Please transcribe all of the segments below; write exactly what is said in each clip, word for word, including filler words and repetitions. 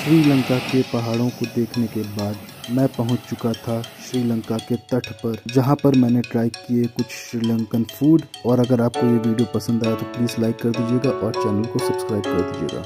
श्रीलंका के पहाड़ों को देखने के बाद मैं पहुंच चुका था श्रीलंका के तट पर, जहां पर मैंने ट्राई किए कुछ श्रीलंकन फूड। और अगर आपको ये वीडियो पसंद आया तो प्लीज़ लाइक कर दीजिएगा और चैनल को सब्सक्राइब कर दीजिएगा।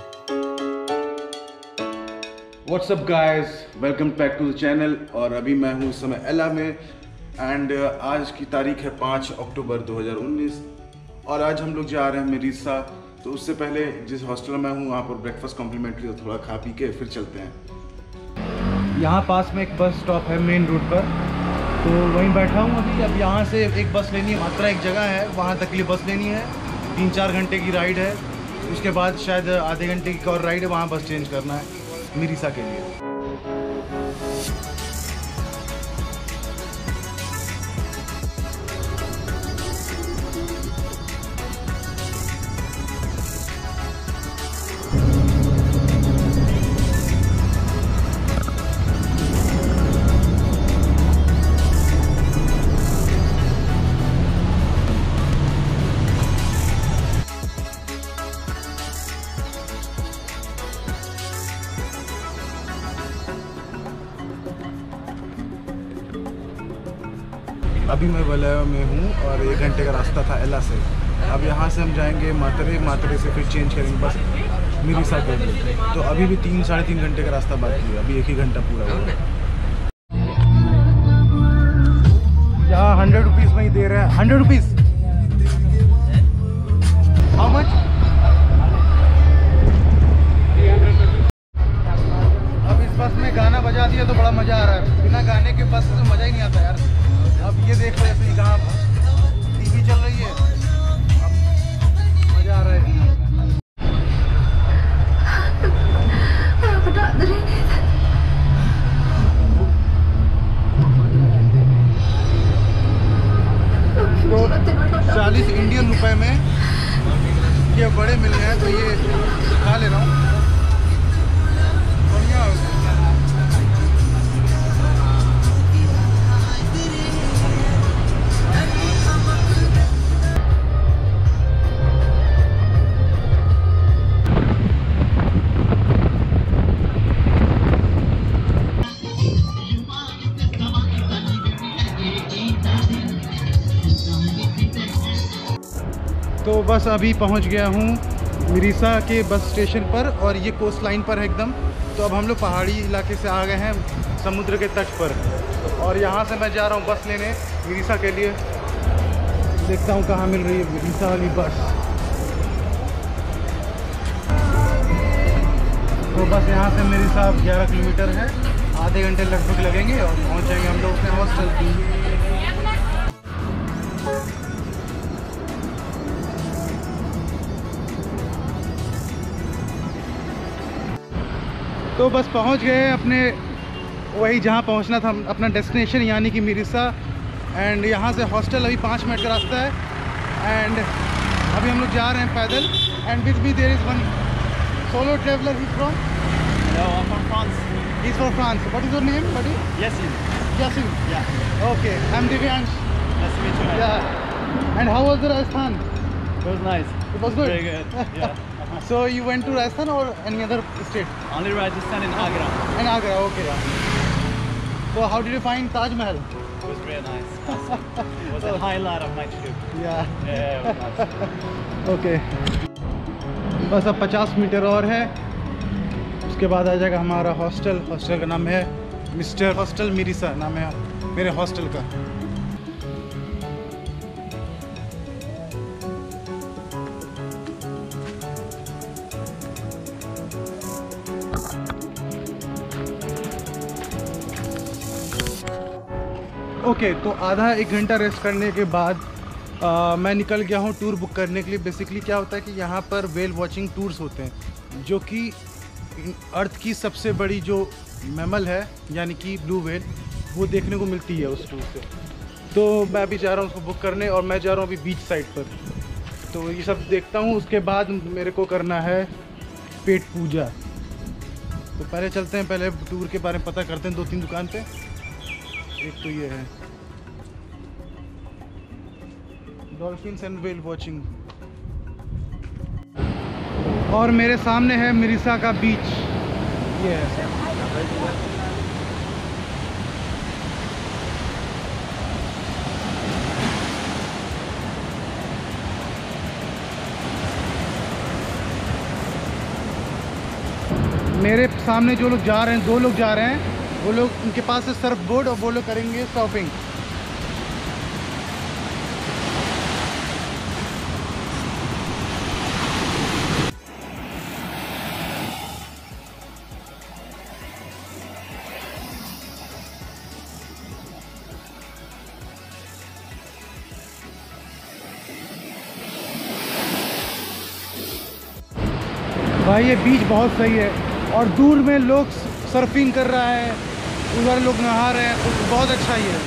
What's up guys, welcome back to the channel. और अभी मैं हूँ इस समय एला में एंड आज की तारीख है पाँच अक्टूबर दो हज़ार उन्नीस और आज हम लोग जा रहे हैं मिरीसा। तो उससे पहले जिस हॉस्टल में हूँ वहाँ पर ब्रेकफास्ट कॉम्प्लीमेंट्री, तो थोड़ा खा पी के फिर चलते हैं। यहाँ पास में एक बस स्टॉप है मेन रूट पर, तो वहीं बैठा हूँ अभी। अब यहाँ से एक बस लेनी है, मात्रा एक जगह है वहाँ तक के लिए बस लेनी है। तीन चार घंटे की राइड है, उसके बाद शायद आधे घंटे की और राइड है, वहाँ बस चेंज करना है मिरीसा के लिए। अभी मैं वलया में हूँ और एक घंटे का रास्ता था एला से। अब यहाँ से हम जाएंगे मातरे, मातरे से फिर चेंज करेंगे बस मिरीसा के लिए। तो अभी भी तीन साढ़े तीन घंटे का रास्ता बाकी है, अभी एक ही घंटा पूरा हुआ है। यहाँ हंड्रेड रुपीज़ में ही दे रहे हैं। Hundred rupees how much? अब इस बस में गाना बजा दिया तो बड़ा मज़ा आ रहा है, बिना गाने के बस से मज़ा ही नहीं आता यार। अब ये देख लो, ऐसे कहाँ टीवी चल रही है, अब मजा आ रहा है। तो चालीस इंडियन रुपए में ये बड़े मिल गए हैं, तो ये खा ले रहा हूँ। बढ़िया। तो बस अभी पहुंच गया हूं मिरीसा के बस स्टेशन पर और ये कोस्ट लाइन पर है एकदम। तो अब हम लोग पहाड़ी इलाके से आ गए हैं समुद्र के तट पर और यहाँ से मैं जा रहा हूँ बस लेने मिरीसा के लिए। देखता हूँ कहाँ मिल रही है मिरीसा वाली बस। तो बस यहाँ से मिरीसा ग्यारह किलोमीटर है, आधे घंटे लगभग लगेंगे और पहुँच जाएंगे हम लोग अपने हॉस्टल। तो बस पहुंच गए अपने वही जहां पहुंचना था, अपना डेस्टिनेशन यानी कि मिरीसा। एंड यहां से हॉस्टल अभी पाँच मिनट का रास्ता है एंड अभी हम लोग जा रहे हैं पैदल। And with me there is one solo traveller. He from France. He is from France. What is your name buddy? Yasin. Yasin. Yeah. Okay, I'm Divyansh. Nice to meet you. Yeah. And how was the Rajasthan? It was nice. It was good. Very good. Yeah. So you went to Rajasthan or any other state? Only Rajasthan and Agra. In Agra, okay. So how did you find Taj Mahal? It was really nice. Awesome. It was a highlight of my trip. Yeah. Yeah, it was nice. Okay. बस अब पचास metre और है, उसके बाद आ जाएगा हमारा hostel. Hostel का नाम है मिस्टर हॉस्टल मिरीसा, नाम है मेरे हॉस्टल का। ओके okay, तो आधा एक घंटा रेस्ट करने के बाद आ, मैं निकल गया हूँ टूर बुक करने के लिए। बेसिकली क्या होता है कि यहाँ पर वेल वॉचिंग टूर्स होते हैं, जो कि अर्थ की सबसे बड़ी जो मैमल है यानी कि ब्लू व्हेल, वो देखने को मिलती है उस टूर से। तो मैं अभी जा रहा हूँ उसको बुक करने और मैं जा रहा हूँ अभी बीच साइड पर। तो ये सब देखता हूँ, उसके बाद मेरे को करना है पेट पूजा। तो पहले चलते हैं, पहले टूर के बारे में पता करते हैं दो तीन दुकान पे। एक तो ये है डॉल्फिन्स एंड व्हेल वॉचिंग, और मेरे सामने है मिरीसा का बीच। ये है सर। मेरे सामने जो लोग जा रहे हैं, दो लोग जा रहे हैं, वो लोग, उनके पास है सर्फ बोर्ड और वो लोग करेंगे सर्फिंग। भाई ये बीच बहुत सही है और दूर में लोग सर्फिंग कर रहा है, उधर लोग नहा रहे हैं, तो बहुत अच्छा ही है।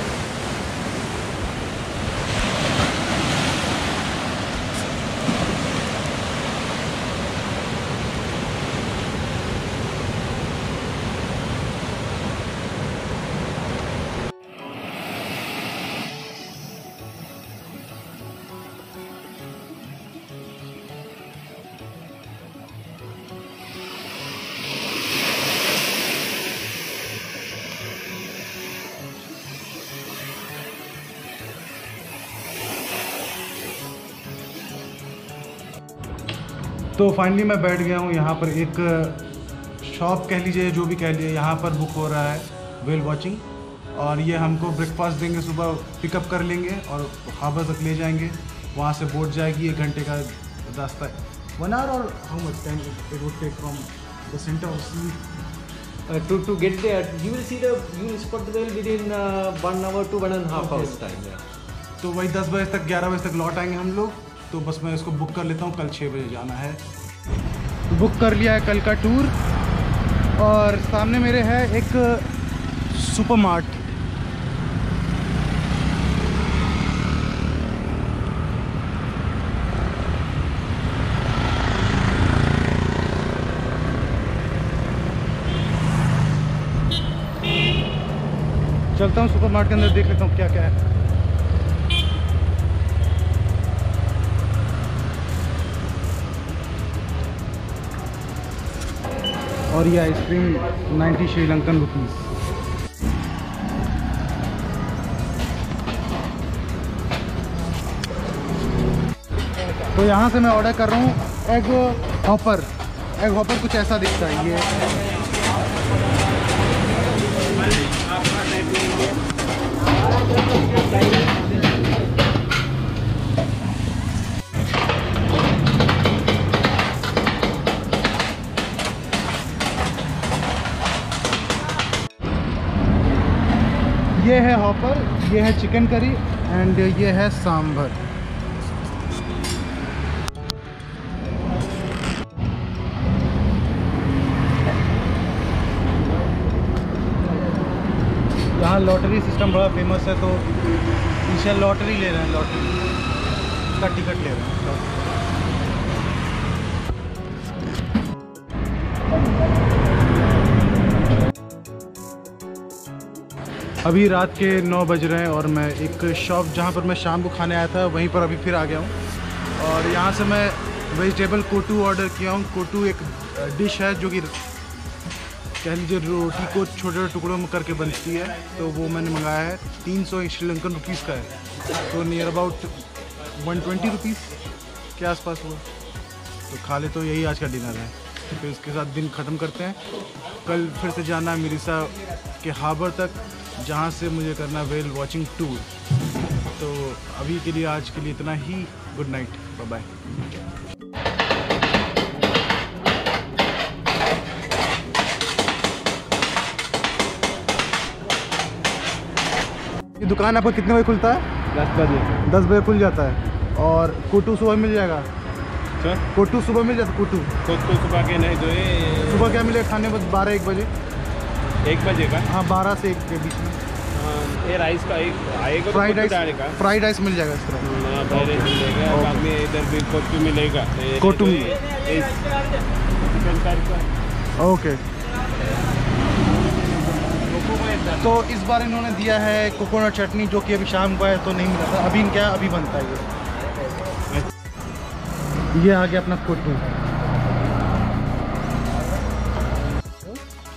तो फाइनली मैं बैठ गया हूँ यहाँ पर। एक शॉप कह लीजिए, जो भी कह लीजिए, यहाँ पर बुक हो रहा है वेल वॉचिंग, और ये हमको ब्रेकफास्ट देंगे, सुबह पिकअप कर लेंगे और हार्बर तक ले जाएंगे। वहाँ से बोट जाएगी, एक घंटे का रास्ता है। वन आवर और how much time it would take from the centre of sea to to get there? You will see the you will spot the well within one hour to one and half hours time. तो वही दस बजे तक, ग्यारह बजे तक लौट आएंगे हम लोग। तो बस मैं इसको बुक कर लेता हूँ, कल छः बजे जाना है। बुक कर लिया है कल का टूर। और सामने मेरे है एक सुपरमार्ट। चलता हूँ सुपरमार्ट के अंदर, देख लेता हूँ क्या क्या है। और ये आइसक्रीम नाइन्टी श्रीलंकन रुपीस। तो यहाँ से मैं ऑर्डर कर रहा हूँ एग हॉपर। एग हॉपर कुछ ऐसा दिखता है ये। ये है हॉपर, ये है चिकन करी एंड ये है सांभर। यहाँ लॉटरी सिस्टम बड़ा फेमस है, तो इसे लॉटरी ले रहे हैं, लॉटरी का टिकट ले रहे हैं। अभी रात के नौ बज रहे हैं और मैं एक शॉप जहाँ पर मैं शाम को खाने आया था वहीं पर अभी फिर आ गया हूँ। और यहाँ से मैं वेजिटेबल कोटू ऑर्डर किया हूँ। कोटू एक डिश है जो कि कह लीजिए रोटी को छोटे छोटे टुकड़ों में करके बनती है, तो वो मैंने मंगाया है। तीन सौ श्रीलंकन रुपीज़ का है, तो near about one twenty rupees के आसपास हुआ। तो खा ले, तो यही आज का डिनर है। फिर इसके साथ दिन ख़त्म करते हैं। कल फिर से जाना है मिरिसा के हार्बर तक, जहाँ से मुझे करना वेल वॉचिंग टूर। तो अभी के लिए, आज के लिए इतना ही। Good night, bye bye. ये दुकान आपका कितने बजे खुलता है? दस बजे। दस बजे खुल जाता है। और कोटू सुबह मिल जाएगा? सर कोटू सुबह मिल जाता? कोटू कोटू सुबह के नहीं, जो है सुबह क्या मिलेगा खाने? बस बारह एक बजे। एक बजे का? हाँ, बारह से एक के बीच में। ये राइस का एक आएगा, फ्राइड राइस, का फ्राइड राइस मिल जाएगा इस तरह। हाँ, फ्राइड राइस मिलेगा। बाद में इधर भी कोटू मिलेगा। कोटू ओके। तो इस बार इन्होंने दिया है कोकोनट चटनी, जो कि अभी शाम को है तो नहीं मिला था। अभी क्या अभी बनता है ये। ये आ गया अपना कोटू।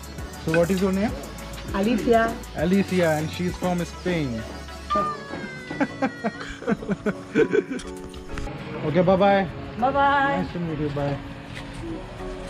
So what is your name? Alicia. Alicia, and she's from Spain. Okay, bye bye. Bye bye. Nice to meet you. Bye.